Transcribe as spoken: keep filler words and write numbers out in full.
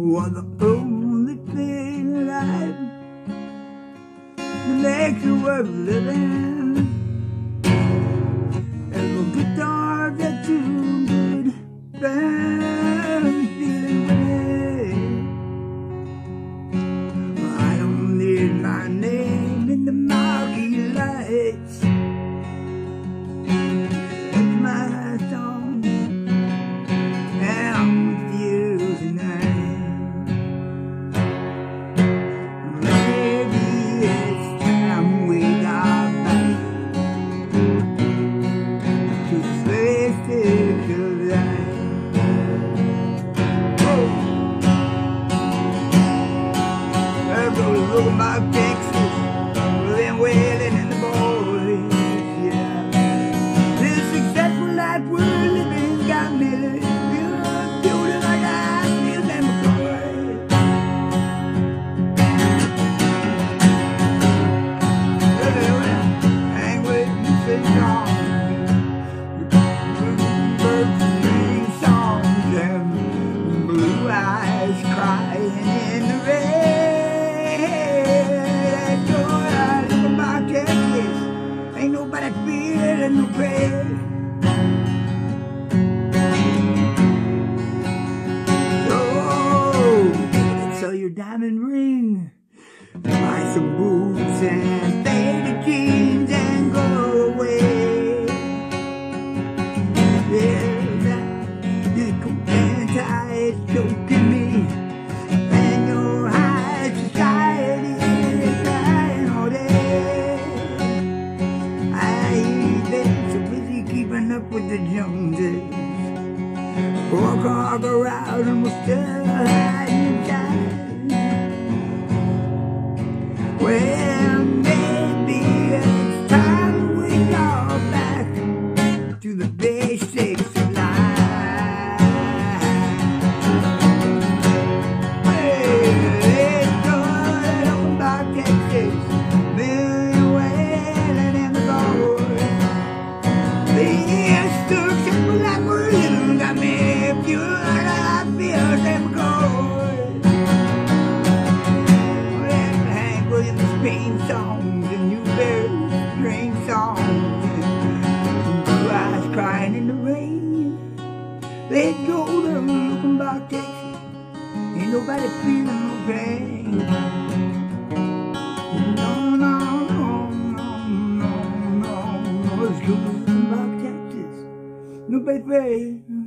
was the only thing alive that makes you worth living. And the guitar that you did burn feeling great. I don't need my name in the marquee lights. It's my song, and I'm with you tonight. Maybe it's time we got back to the place take of life. Oh, there goes over my Texas, then Waylon and the boys, yeah. This successful life we're living got me feeling like I feel them before. Hang with me, sing songs, birds sing songs, and blue eyes crying in the rain. Go out in my Texas, ain't nobody feeling no pain. Sell your diamond ring, buy some boots and faded jeans and go away. Yeah, that little anti is choking me, and your high society is dying all day. I ain't been so busy keeping up with the Joneses. Walk all around and we're still hiding tight. Well, maybe it's time we go back to the basics of life. Hey, let's go on back Texas, Billy Waylon and the boys. These took simple like we're living got me pure like I feel them gold. Pain songs and new birds, strange songs, and blue eyes crying in the rain. Let go them looking back Texas, ain't nobody feeling no pain. No, no, no, no, no, no, no, let's go looking back Texas, nobody pain.